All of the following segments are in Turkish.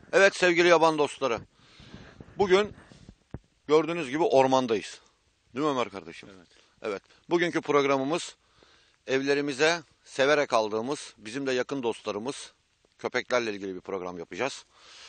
Evet sevgili yaban dostları. Bugün gördüğünüz gibi ormandayız. Değil mi Ömer kardeşim? Evet. Evet. Bugünkü programımız evlerimize severek aldığımız, bizim de yakın dostlarımız köpeklerle ilgili bir program yapacağız.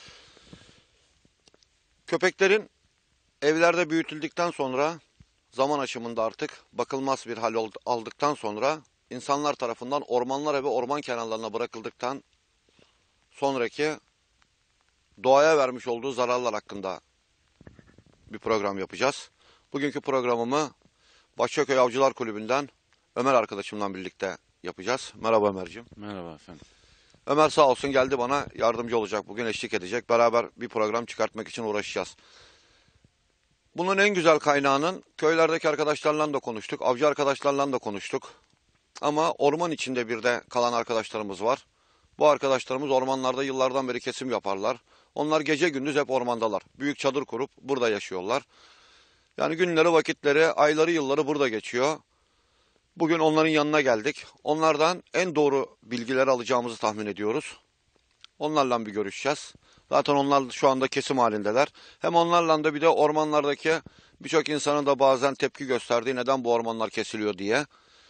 Köpeklerin evlerde büyütüldükten sonra zaman aşımında artık bakılmaz bir hal aldıktan sonra insanlar tarafından ormanlara ve orman kenarlarına bırakıldıktan sonraki doğaya vermiş olduğu zararlar hakkında bir program yapacağız. Bugünkü programımı Başçaköy Avcılar Kulübü'nden Ömer arkadaşımla birlikte yapacağız. Merhaba Ömerciğim. Merhaba efendim. Ömer sağ olsun geldi bana yardımcı olacak bugün, eşlik edecek. Beraber bir program çıkartmak için uğraşacağız. Bunun en güzel kaynağının köylerdeki arkadaşlarla da konuştuk, avcı arkadaşlarla da konuştuk. Ama orman içinde bir de kalan arkadaşlarımız var. Bu arkadaşlarımız ormanlarda yıllardan beri kesim yaparlar. Onlar gece gündüz hep ormandalar. Büyük çadır kurup burada yaşıyorlar. Yani günleri, vakitleri, ayları, yılları burada geçiyor. Bugün onların yanına geldik. Onlardan en doğru bilgileri alacağımızı tahmin ediyoruz. Onlarla bir görüşeceğiz. Zaten onlar şu anda kesim halindeler. Hem onlarla da bir de ormanlardaki birçok insanın da bazen tepki gösterdiği neden bu ormanlar kesiliyor diye.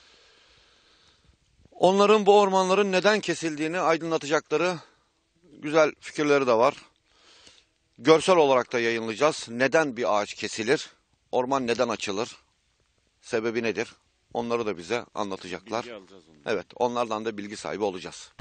Onların bu ormanların neden kesildiğini aydınlatacakları güzel fikirleri de var. Görsel olarak da yayınlayacağız. Neden bir ağaç kesilir? Orman neden açılır? Sebebi nedir? Onları da bize anlatacaklar. Bilgi alacağız ondan. Evet, onlardan da bilgi sahibi olacağız.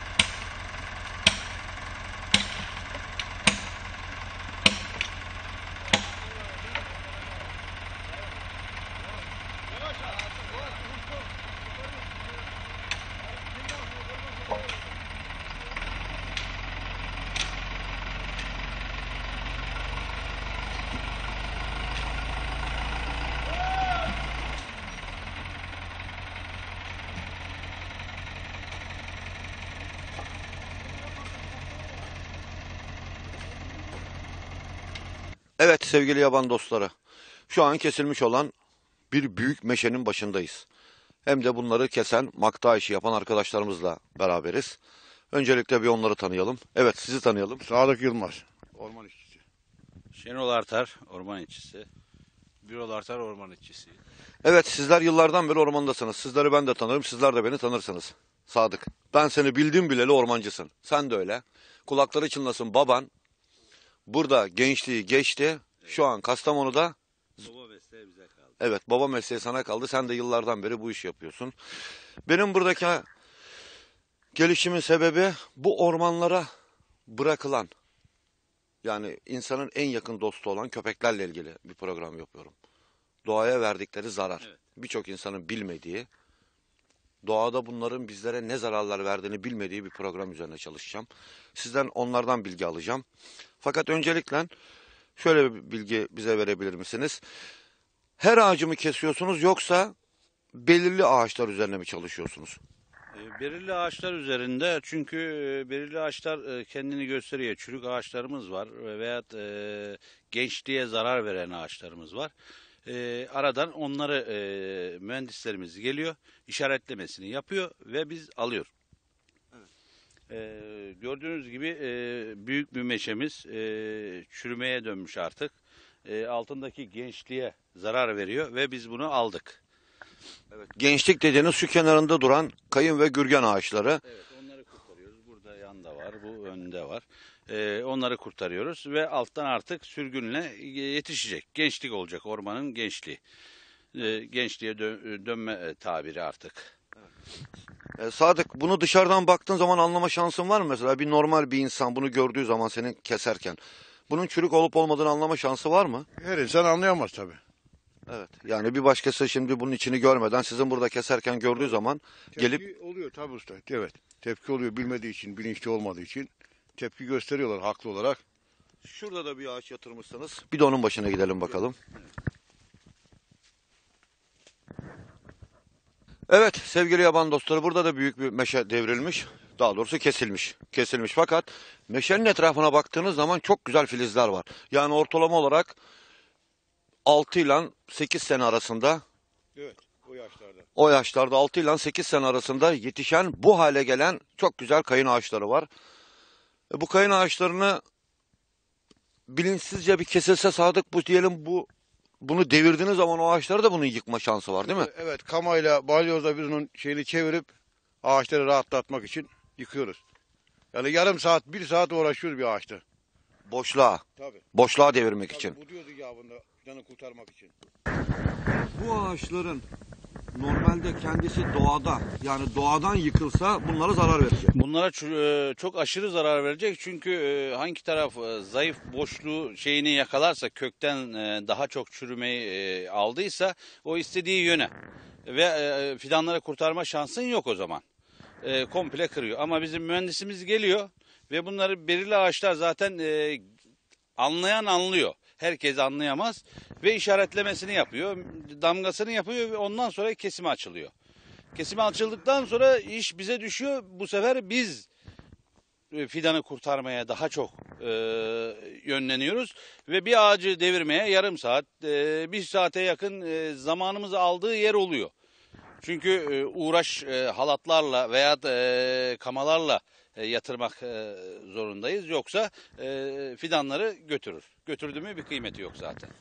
Evet sevgili yaban dostları, şu an kesilmiş olan bir büyük meşenin başındayız. Hem de bunları kesen, makta işi yapan arkadaşlarımızla beraberiz. Öncelikle bir onları tanıyalım. Evet, sizi tanıyalım. Sadık Yılmaz, orman işçisi. Şenol Artar, orman işçisi. Birol Artar, orman işçisi. Evet, sizler yıllardan beri ormandasınız. Sizleri ben de tanırım, sizler de beni tanırsınız. Sadık, ben seni bildim bileli ormancısın. Sen de öyle. Kulakları çınlasın, baban burada gençliği geçti. Şu an Kastamonu'da. Baba mesleği bize kaldı. Evet, baba mesleği sana kaldı. Sen de yıllardan beri bu işi yapıyorsun. Benim buradaki gelişimin sebebi bu ormanlara bırakılan, yani insanın en yakın dostu olan köpeklerle ilgili bir program yapıyorum. Doğaya verdikleri zarar. Evet. Birçok insanın bilmediği, doğada bunların bizlere ne zararlar verdiğini bilmediği bir program üzerine çalışacağım. Sizden onlardan bilgi alacağım. Fakat öncelikle şöyle bir bilgi bize verebilir misiniz? Her ağacı mı kesiyorsunuz yoksa belirli ağaçlar üzerine mi çalışıyorsunuz? Belirli ağaçlar üzerinde, çünkü belirli ağaçlar kendini gösteriyor. Çürük ağaçlarımız var veyahut gençliğe zarar veren ağaçlarımız var. Aradan onları mühendislerimiz geliyor, işaretlemesini yapıyor ve biz alıyor. Gördüğünüz gibi büyük bir meşemiz çürümeye dönmüş artık. Altındaki gençliğe zarar veriyor ve biz bunu aldık. Gençlik dediğiniz şu kenarında duran kayın ve gürgen ağaçları. Evet, onları kurtarıyoruz. Burada yanda var, bu önde var. Onları kurtarıyoruz ve alttan artık sürgünle yetişecek. Gençlik olacak, ormanın gençliği. Gençliğe dönme tabiri artık. Sadık, bunu dışarıdan baktığın zaman anlama şansın var mı mesela? Bir normal bir insan bunu gördüğü zaman senin keserken bunun çürük olup olmadığını anlama şansı var mı? Her insan anlayamaz tabii. Evet. Yani bir başkası şimdi bunun içini görmeden sizin burada keserken gördüğü zaman gelip Tepki oluyor tabii usta. Evet. Tepki oluyor, bilmediği için, bilinçli olmadığı için. Tepki gösteriyorlar haklı olarak. şurada da bir ağaç yatırmışsınız. Bir de onun başına gidelim bakalım. Evet sevgili yaban dostları, burada da büyük bir meşe devrilmiş. Daha doğrusu kesilmiş. Kesilmiş fakat meşenin etrafına baktığınız zaman çok güzel filizler var. Yani ortalama olarak 6 ile 8 sene arasında, Evet. O yaşlarda. o yaşlarda 6 ile 8 sene arasında yetişen, bu hale gelen çok güzel kayın ağaçları var. Bu kayın ağaçlarını bilinçsizce bir kesilse Sadık, bu diyelim bunu devirdiğiniz zaman o ağaçları da bunun yıkma şansı var değil mi? Evet, kamayla balyozla biz onun şeyini çevirip ağaçları rahatlatmak için yıkıyoruz. Yani yarım saat, 1 saat uğraşıyoruz bir ağaçta. Boşluğa. Tabii. Boşluğa devirmek için. Bu diyordu ya bunda canı kurtarmak için. Bu ağaçların normalde kendisi doğada, yani doğadan yıkılsa bunlara zarar verecek. Bunlara çok aşırı zarar verecek çünkü hangi taraf zayıf boşluğu şeyini yakalarsa, kökten daha çok çürümeyi aldıysa o istediği yöne ve fidanları kurtarma şansın yok o zaman. Komple kırıyor. Ama bizim mühendisimiz geliyor ve bunları belirli ağaçlar zaten anlayan anlıyor. Herkes anlayamaz ve işaretlemesini yapıyor, damgasını yapıyor ve ondan sonra kesime açılıyor. Kesime açıldıktan sonra iş bize düşüyor. Bu sefer biz fidanı kurtarmaya daha çok yönleniyoruz ve bir ağacı devirmeye yarım saat, 1 saate yakın zamanımızı aldığı yer oluyor. Çünkü uğraş halatlarla veya kamalarla yatırmak zorundayız. Yoksa fidanları götürür. Götürdü mü bir kıymeti yok zaten.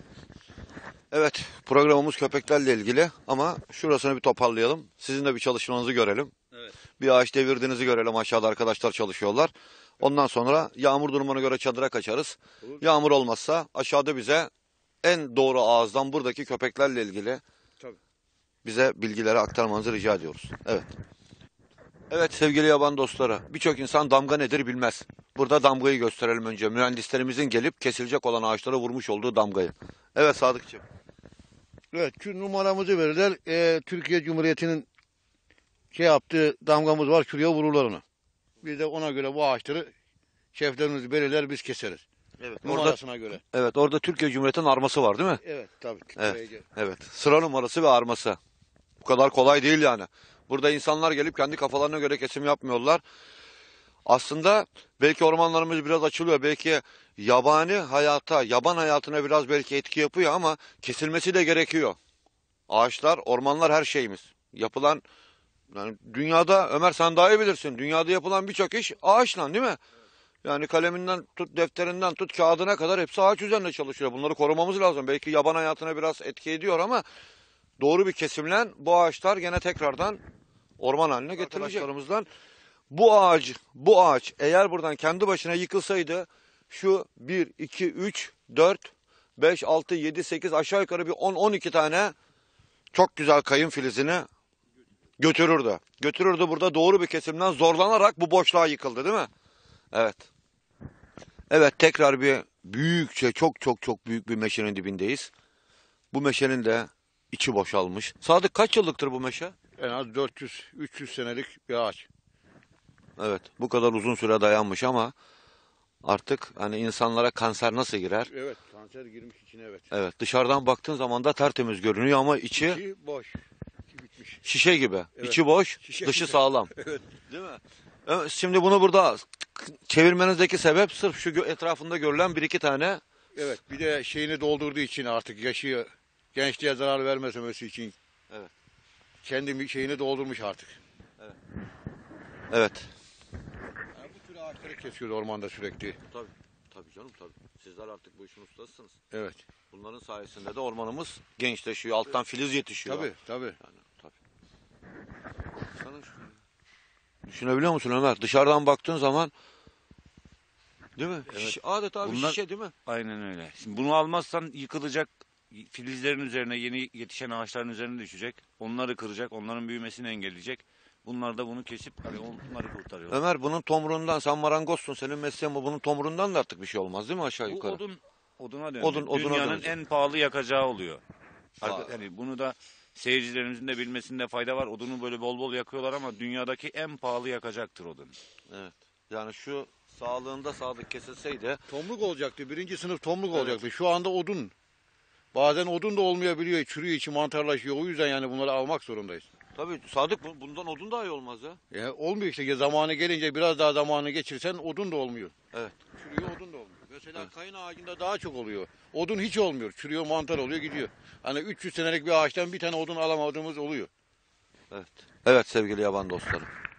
Evet, programımız köpeklerle ilgili ama şurasını bir toparlayalım. Sizin de bir çalışmanızı görelim. Evet. Bir ağaç devirdiğinizi görelim. Aşağıda arkadaşlar çalışıyorlar. Ondan sonra yağmur durumuna göre çadıra kaçarız. Yağmur olmazsa aşağıda bize en doğru ağızdan buradaki köpeklerle ilgili Tabii. bize bilgileri aktarmanızı rica ediyoruz. Evet. Evet sevgili yaban dostları, birçok insan damga nedir bilmez. Burada damgayı gösterelim önce. Mühendislerimizin gelip kesilecek olan ağaçlara vurmuş olduğu damgayı. Evet Sadıkçığım. Evet, şu numaramızı verirler. Türkiye Cumhuriyeti'nin yaptığı damgamız var. Şuraya vururlar onu. Biz de ona göre bu ağaçları şeflerimiz belirler, biz keseriz. Evet. Numarasına göre. Evet, orada Türkiye Cumhuriyeti'nin arması var değil mi? Evet, tabii. Evet. Evet. Sıra numarası ve arması. Bu kadar kolay değil yani. Burada insanlar gelip kendi kafalarına göre kesim yapmıyorlar. Aslında belki ormanlarımız biraz açılıyor. Belki yaban hayatına biraz belki etki yapıyor ama kesilmesi de gerekiyor. Ağaçlar, ormanlar her şeyimiz. Yani dünyada, Ömer sen daha iyi bilirsin. Dünyada yapılan birçok iş ağaçla değil mi? Yani kaleminden tut, defterinden tut, kağıdına kadar hepsi ağaç üzerinde çalışıyor. Bunları korumamız lazım. Belki yaban hayatına biraz etki ediyor ama doğru bir kesimle bu ağaçlar gene tekrardan orman haline getirilecek. Bu ağaç eğer buradan kendi başına yıkılsaydı şu 1, 2, 3, 4, 5, 6, 7, 8 aşağı yukarı bir 10-12 tane çok güzel kayın filizini götürürdü. Götürürdü, burada doğru bir kesimden zorlanarak bu boşluğa yıkıldı değil mi? Evet. Evet, tekrar bir büyükçe çok büyük bir meşenin dibindeyiz. Bu meşenin de içi boşalmış. Sadık kaç yıllıktır bu meşe? En az 400-300 senelik bir ağaç. Evet, bu kadar uzun süre dayanmış ama artık hani insanlara kanser nasıl girer? Evet, kanser girmiş içine, evet. Evet, dışarıdan baktığın zaman da tertemiz görünüyor ama içi İçi boş. İçi bitmiş. şişe gibi. Evet. İçi boş, Şişe dışı gibi. sağlam. Evet. Değil mi? Evet, şimdi bunu burada çevirmenizdeki sebep sırf şu etrafında görülen bir iki tane. Evet, bir de şeyini doldurduğu için artık yaşı gençliğe zarar vermemesi için. Evet. Kendi şeyini doldurmuş artık. Evet. Yani bu tür ağaçları kesiyoruz ormanda sürekli. Tabii canım tabii. Sizler artık bu işin ustasısınız. Evet. Bunların sayesinde de ormanımız gençleşiyor. Alttan filiz yetişiyor. Tabii. Yani, tabii. Sana düşünebiliyor musun Ömer? Dışarıdan baktığın zaman değil mi? Evet. Adeta bir Bunlar- şişe değil mi? Aynen öyle. Şimdi bunu almazsan yıkılacak, filizlerin üzerine, yeni yetişen ağaçların üzerine düşecek. Onları kıracak, onların büyümesini engelleyecek. Bunlar da bunu kesip hani onları kurtarıyor. Ömer bunun tomruğundan, sen marangozsun, senin mesleğin bu, bunun tomruğundan da artık bir şey olmaz değil mi aşağı Bu yukarı? oduna dönecek. Oduna Dünyanın dönecek. en pahalı yakacağı oluyor. Vay. Yani bunu da seyircilerimizin de bilmesinde fayda var. Odunu böyle bol bol yakıyorlar ama dünyadaki en pahalı yakacaktır odun. Evet. Yani şu sağlığında Sadık kesilseydi Tomruk olacaktı. 1. sınıf tomruk olacaktı. Şu anda odun. Bazen odun da olmayabiliyor. Çürüyor, içi mantarlaşıyor. O yüzden yani bunları almak zorundayız. tabii Sadık bundan odun daha iyi olmaz ya. Olmuyor işte. Ya zamanı gelince biraz daha zamanı geçirsen odun da olmuyor. Evet. Çürüyor, odun da olmuyor. Mesela kayın ağacında daha çok oluyor. Odun hiç olmuyor. Çürüyor, mantar oluyor, gidiyor. Hani 300 senelik bir ağaçtan bir tane odun alamadığımız oluyor. Evet. Evet sevgili yaban dostlarım.